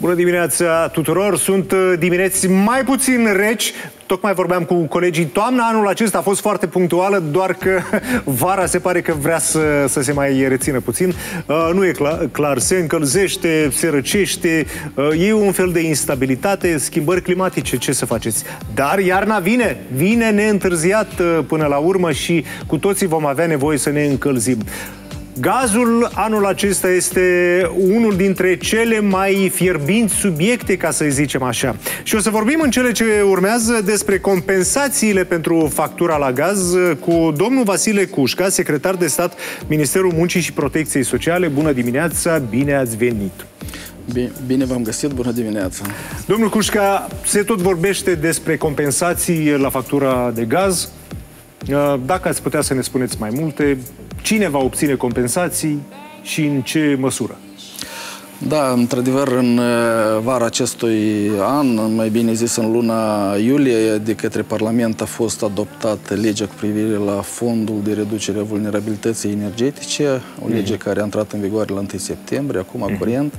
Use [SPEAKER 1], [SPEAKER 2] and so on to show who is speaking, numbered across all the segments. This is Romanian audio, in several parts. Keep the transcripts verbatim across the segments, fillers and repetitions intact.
[SPEAKER 1] Bună dimineața tuturor! Sunt dimineți mai puțin reci. Tocmai vorbeam cu colegii. Toamna anul acesta a fost foarte punctuală, doar că vara se pare că vrea să, să se mai rețină puțin. Uh, nu e clar, clar, se încălzește, se răcește, uh, e un fel de instabilitate, schimbări climatice, ce să faceți? Dar iarna vine, vine neîntârziat uh, până la urmă și cu toții vom avea nevoie să ne încălzim. Gazul anul acesta este unul dintre cele mai fierbinți subiecte, ca să zicem așa. Și o să vorbim în cele ce urmează despre compensațiile pentru factura la gaz cu domnul Vasile Cușca, secretar de stat, Ministerul Muncii și Protecției Sociale. Bună dimineața, bine ați venit!
[SPEAKER 2] Bine, bine v-am găsit, bună dimineața!
[SPEAKER 1] Domnul Cușca, se tot vorbește despre compensații la factura de gaz. Dacă ați putea să ne spuneți mai multe, cine va obține compensații și în ce măsură?
[SPEAKER 2] Da, într-adevăr, în vara acestui an, mai bine zis în luna iulie, de către Parlament a fost adoptată legea cu privire la Fondul de Reducere a Vulnerabilității Energetice, o lege mm-hmm. care a intrat în vigoare la întâi septembrie, acum mm-hmm. curent,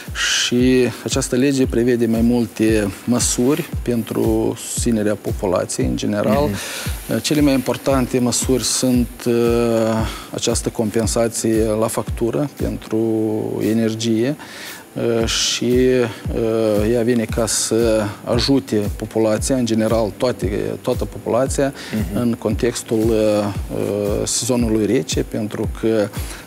[SPEAKER 2] și această lege prevede mai multe măsuri pentru susținerea populației în general. Mm-hmm. Cele mai importante măsuri sunt uh, această compensație la factură pentru energie, și uh, ea vine ca să ajute populația, în general toate, toată populația, uh-huh. în contextul uh, sezonului rece, pentru că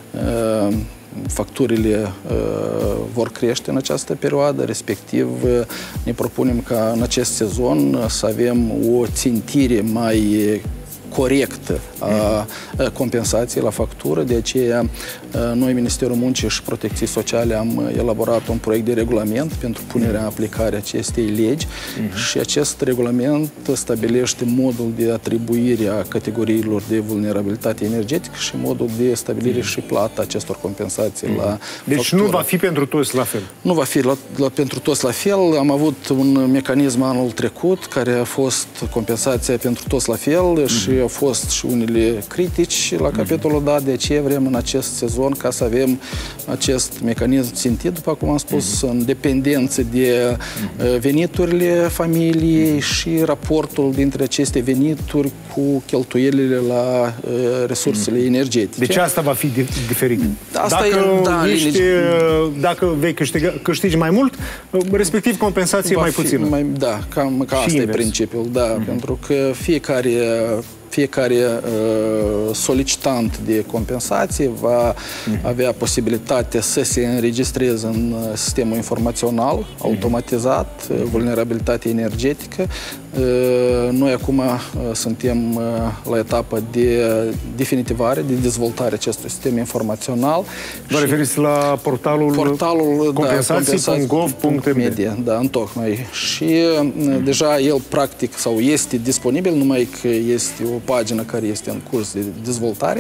[SPEAKER 2] uh, facturile uh, vor crește în această perioadă, respectiv uh, ne propunem ca în acest sezon să avem o țintire mai corectă a compensației la factură. De aceea, noi, Ministerul Muncii și Protecției Sociale, am elaborat un proiect de regulament pentru punerea în aplicare acestei legi uh-huh. și acest regulament stabilește modul de atribuire a categoriilor de vulnerabilitate energetică și modul de stabilire uh-huh. și plată acestor compensații uh-huh. la
[SPEAKER 1] Deci
[SPEAKER 2] factură.
[SPEAKER 1] Nu va fi pentru toți la fel?
[SPEAKER 2] Nu va fi la, la, pentru toți la fel. Am avut un mecanism anul trecut care a fost compensația pentru toți la fel uh-huh. și au fost și unele critici la capitolul dat, de aceea vrem în acest sezon ca să avem acest mecanism țintit, după cum am spus, în dependență de veniturile familiei și raportul dintre aceste venituri cu cheltuielile la resursele energetice.
[SPEAKER 1] Deci asta va fi diferit.
[SPEAKER 2] Asta
[SPEAKER 1] dacă,
[SPEAKER 2] e, da,
[SPEAKER 1] ești, dacă vei câștiga, câștigi mai mult, respectiv compensație mai puțină. Mai,
[SPEAKER 2] da, cam ca asta invers. E principiul, da, uh-huh. pentru că fiecare Fiecare uh, solicitant de compensație va uh-huh. avea posibilitatea să se înregistreze în sistemul informațional, uh-huh. automatizat, uh, vulnerabilitate energetică. Uh, noi acum uh, suntem uh, la etapă de definitivare, de dezvoltare acestui sistem informațional.
[SPEAKER 1] Vă referiți la portalul,
[SPEAKER 2] portalul
[SPEAKER 1] compensații punct gov punct m d.
[SPEAKER 2] Da, întocmai. Și uh, uh-huh. deja el practic sau este disponibil, numai că este o pagină care este în curs de dezvoltare.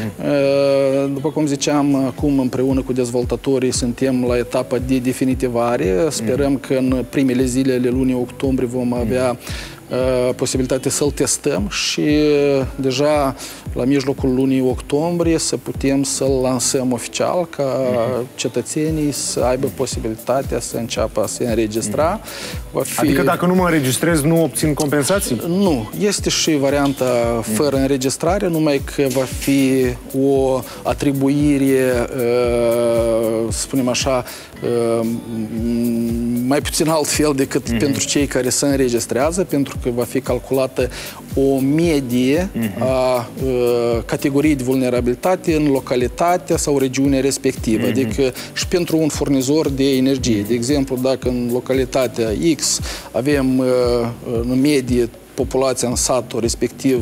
[SPEAKER 2] Uh-huh. După cum ziceam, acum împreună cu dezvoltatorii suntem la etapa de definitivare. Sperăm uh-huh. că în primele zile ale lunii octombrie vom avea uh, posibilitatea să-l testăm și uh, deja la mijlocul lunii octombrie să putem să-l lansăm oficial ca uh-huh. cetățenii să aibă posibilitatea să înceapă a se înregistra. Va fi...
[SPEAKER 1] Adică dacă nu mă înregistrez, nu obțin compensații?
[SPEAKER 2] Nu. Este și varianta fără înregistrare, numai că va fi o atribuire, să spunem așa, mai puțin altfel decât uh-huh. pentru cei care se înregistrează, pentru că va fi calculată o medie uh-huh. a categoriei de vulnerabilitate în localitatea sau regiunea respectivă. Uh-huh. Adică și pentru un furnizor de energie. De exemplu, dacă în localitatea X avem în medie populația în satul respectiv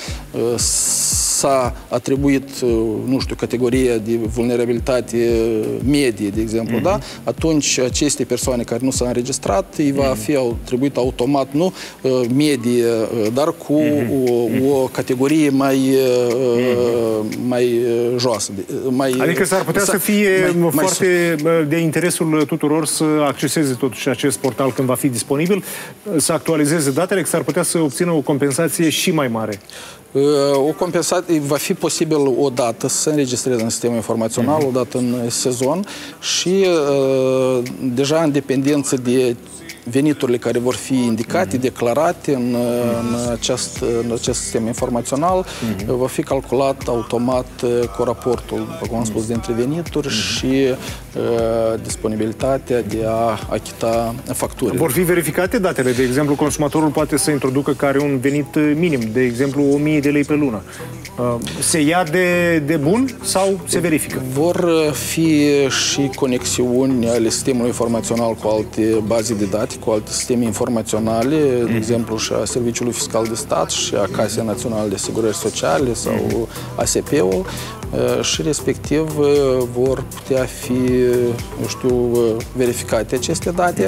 [SPEAKER 2] s-a atribuit, nu știu, categoria de vulnerabilitate medie, de exemplu, mm-hmm. da? Atunci aceste persoane care nu s-au înregistrat, îi va fi atribuit automat, nu medie, dar cu mm-hmm. o, o categorie mai, mm-hmm. mai joasă. Mai,
[SPEAKER 1] adică s-ar putea să fie mai, foarte mai de interesul tuturor să acceseze totuși acest portal când va fi disponibil, să actualizeze datele, că s-ar putea să obțină o compensație și mai mare.
[SPEAKER 2] O compensație, va fi posibil o dată să se înregistreze în sistemul informațional, mm-hmm. o dată în sezon și deja în dependență de veniturile care vor fi indicate, mm-hmm. declarate în, în, acest, în acest sistem informațional, mm-hmm. va fi calculat automat cu raportul, după cum am spus, dintre venituri mm-hmm. și uh, disponibilitatea de a achita facturile.
[SPEAKER 1] Vor fi verificate datele? De exemplu, consumatorul poate să introducă că are un venit minim, de exemplu o mie de lei pe lună. Uh, se ia de, de bun sau se verifică?
[SPEAKER 2] Vor fi și conexiuni ale sistemului informațional cu alte baze de date, cu alte sisteme informaționale, mm. de exemplu și a Serviciului Fiscal de Stat și a Casei Naționale de Asigurări Sociale sau mm. A S P-ul și respectiv vor putea fi, eu știu, verificate aceste date.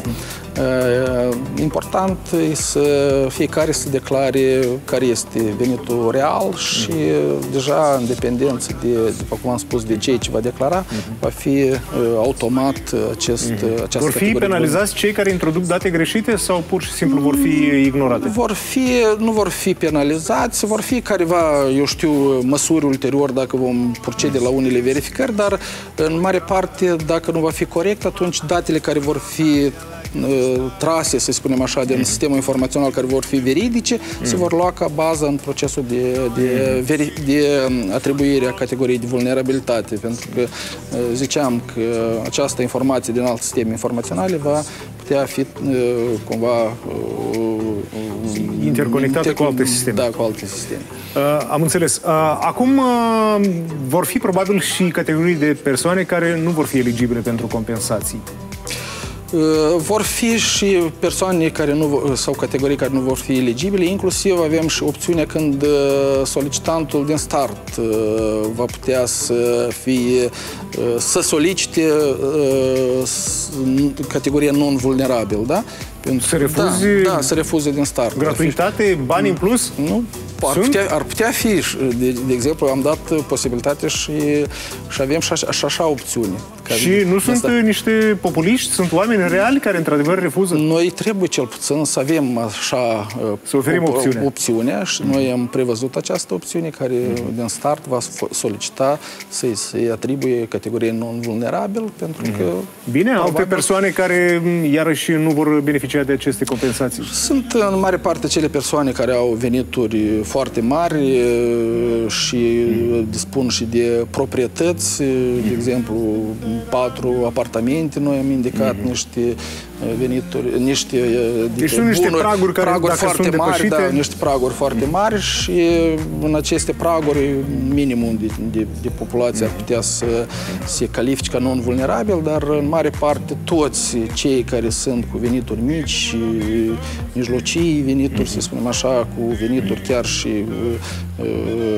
[SPEAKER 2] Mm. Important e să fiecare să declare care este venitul real și mm. deja în dependență de, după cum am spus, de cei ce va declara, mm. va fi automat acest, mm. această
[SPEAKER 1] Vor fi penalizați cei care introduc date greșite sau pur și simplu vor fi ignorate?
[SPEAKER 2] Vor fi, nu vor fi penalizați, vor fi careva, eu știu, măsuri ulterior dacă vom procede la unele verificări, dar în mare parte, dacă nu va fi corect, atunci datele care vor fi trase, să spunem așa, din sistemul informațional, care vor fi veridice, mm. se vor lua ca bază în procesul de, de, de, de atribuire a categoriei de vulnerabilitate. Pentru că ziceam că această informație din alte sisteme informaționale va putea fi cumva
[SPEAKER 1] interconectată cu alte sisteme.
[SPEAKER 2] Da, cu alte sisteme.
[SPEAKER 1] Uh, am înțeles. Uh, acum uh, vor fi probabil și categorii de persoane care nu vor fi eligibile pentru compensații.
[SPEAKER 2] Vor fi și persoane care nu, sau categorii care nu vor fi eligibile, inclusiv avem și opțiunea când solicitantul din start va putea să fie, să solicite categoria non-vulnerabil, da?
[SPEAKER 1] Să refuze,
[SPEAKER 2] da, da, să refuze din start.
[SPEAKER 1] Gratuitate, bani în plus?
[SPEAKER 2] Nu. Ar putea, ar putea fi, de, de exemplu, am dat posibilitate și, și avem și așa, și așa opțiuni.
[SPEAKER 1] Și nu sunt asta. Niște populiști? Sunt oameni reali care, într-adevăr, refuză?
[SPEAKER 2] Noi trebuie, cel puțin, să avem așa
[SPEAKER 1] să oferim op opțiune.
[SPEAKER 2] opțiunea și mm. noi am prevăzut această opțiune care, mm. din start, va solicita să-i să atribuie categorie non-vulnerabil, pentru mm. că...
[SPEAKER 1] Bine, probabil, alte persoane care, iarăși, nu vor beneficia de aceste compensații?
[SPEAKER 2] Sunt, în mare parte, cele persoane care au venituri foarte mari și mm. dispun și de proprietăți, de exemplu, patru apartamente, noi am indicat mm-hmm. niște venituri, niște,
[SPEAKER 1] deci bunuri, niște praguri, care,
[SPEAKER 2] praguri
[SPEAKER 1] dacă
[SPEAKER 2] foarte
[SPEAKER 1] sunt
[SPEAKER 2] mari,
[SPEAKER 1] depășite...
[SPEAKER 2] da, niște praguri foarte mari și în aceste praguri minimum de, de, de populație ar putea să se califice ca non-vulnerabil, dar în mare parte toți cei care sunt cu venituri mici și mijlocii venituri, mm-hmm. să spunem așa, cu venituri chiar și uh,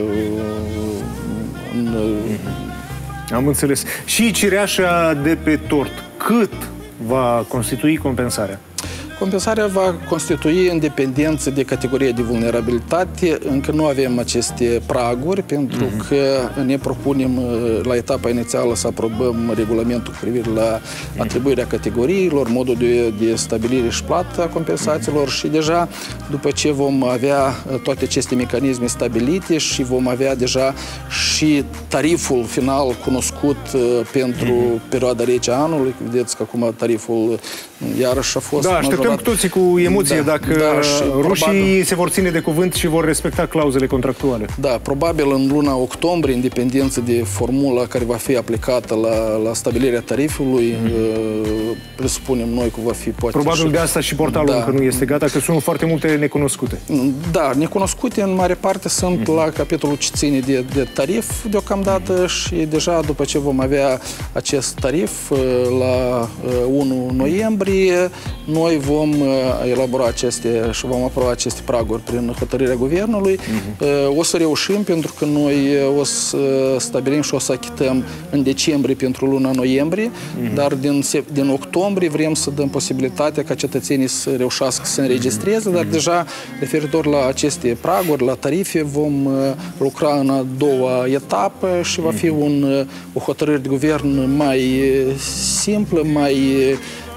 [SPEAKER 2] uh,
[SPEAKER 1] Am înțeles. Și cireașa de pe tort, cât va constitui compensarea?
[SPEAKER 2] Compensarea va constitui în dependență de categoria de vulnerabilitate. Încă nu avem aceste praguri, pentru mm-hmm. că ne propunem la etapa inițială să aprobăm regulamentul cu privire la atribuirea categoriilor, modul de, de stabilire și plată a compensațiilor mm-hmm. și deja după ce vom avea toate aceste mecanisme stabilite și vom avea deja și tariful final cunoscut pentru mm-hmm. perioada rece a anului, vedeți că acum tariful iarăși a fost...
[SPEAKER 1] Da, așteptăm cu toții cu emoție da, dacă da, rușii probabil, se vor ține de cuvânt și vor respecta clauzele contractuale.
[SPEAKER 2] Da, probabil în luna octombrie, în dependență de formula care va fi aplicată la, la stabilirea tarifului, mm-hmm. presupunem noi că va fi poate...
[SPEAKER 1] Probabil și... de asta și portalul da. încă nu este gata, că sunt foarte multe necunoscute.
[SPEAKER 2] Da, necunoscute în mare parte sunt mm-hmm. la capitolul ce ține de, de tarif deocamdată mm-hmm. și deja după ce vom avea acest tarif la unu noiembrie, noi vom elabora aceste și vom aproba aceste praguri prin hotărârea guvernului. Uh-huh. O să reușim pentru că noi o să stabilim și o să achităm în decembrie pentru luna noiembrie, uh-huh. dar din, din octombrie vrem să dăm posibilitatea ca cetățenii să reușească să se înregistreze, uh-huh. dar deja referitor la aceste praguri, la tarife, vom lucra în a doua etapă și va fi un, o hotărâre de guvern mai simplă, mai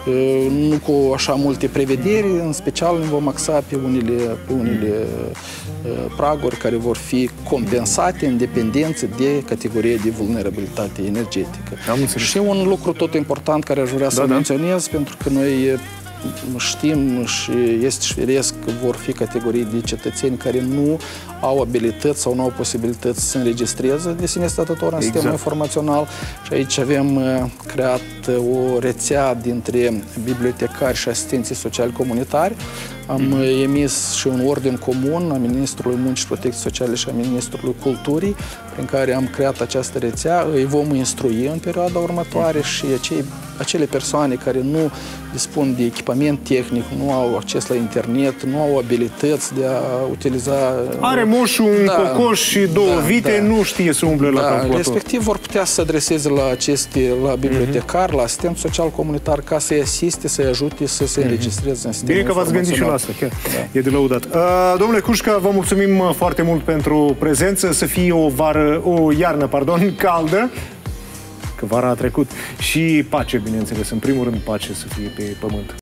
[SPEAKER 2] nu cu așa multe prevederi, în special ne vom axa pe unele, pe unele praguri care vor fi compensate în dependență de categorie de vulnerabilitate energetică. Și un lucru tot important care aș vrea da, să da. menționez, pentru că noi știm și este șfiresc că vor fi categorii de cetățeni care nu au abilități sau nu au posibilități să se înregistreze de sine stătător în exact. sistemul informațional. Și aici avem creat o rețea dintre bibliotecari și asistenții sociali comunitari. Am mm. emis și un ordin comun a Ministrului Muncii și Protecției Sociale și a Ministrului Culturii, prin care am creat această rețea. Îi vom instrui în perioada următoare mm. și acei, acele persoane care nu dispun de echipament tehnic, nu au acces la internet, nu au abilități de a utiliza...
[SPEAKER 1] Are moșul un da, cocoș și două da, vite, da. nu știe să umble la
[SPEAKER 2] da,
[SPEAKER 1] calculator.
[SPEAKER 2] Respectiv vor putea să se adreseze la aceste, la bibliotecari, mm-hmm. la asistent social comunitar, ca să-i asiste, să-i ajute să se înregistreze în sistemul
[SPEAKER 1] Bine că v-ați gândit și la asta, chiar. Da. E de lăudat. Uh, domnule Cușca, vă mulțumim foarte mult pentru prezență, să fie o vară, o iarnă, pardon, caldă, că vara a trecut, și pace, bineînțeles, în primul rând pace să fie pe pământ.